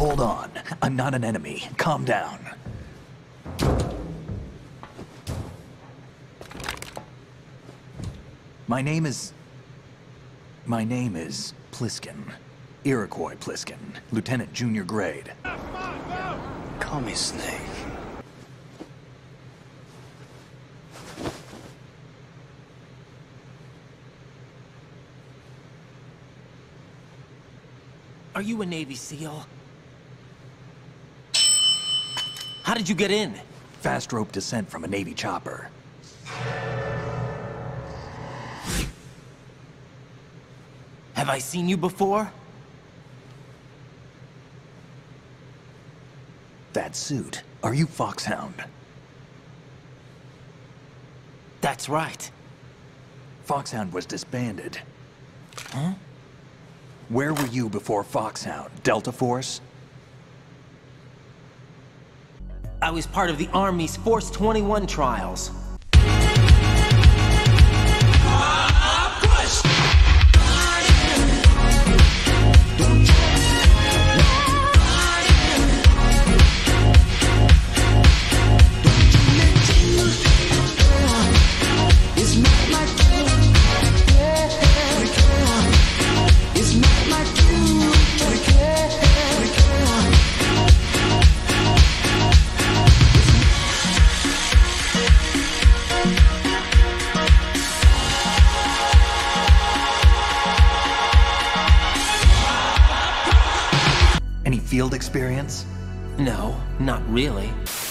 Hold on. I'm not an enemy. Calm down. My name is Pliskin. Iroquois Pliskin. Lieutenant Junior Grade. Call me Snake. Are you a Navy SEAL? How did you get in? Fast rope descent from a Navy chopper. Have I seen you before? That suit. Are you Foxhound? That's right. Foxhound was disbanded. Huh? Where were you before Foxhound? Delta Force? I was part of the Army's Force 21 trials. Any field experience? No, not really.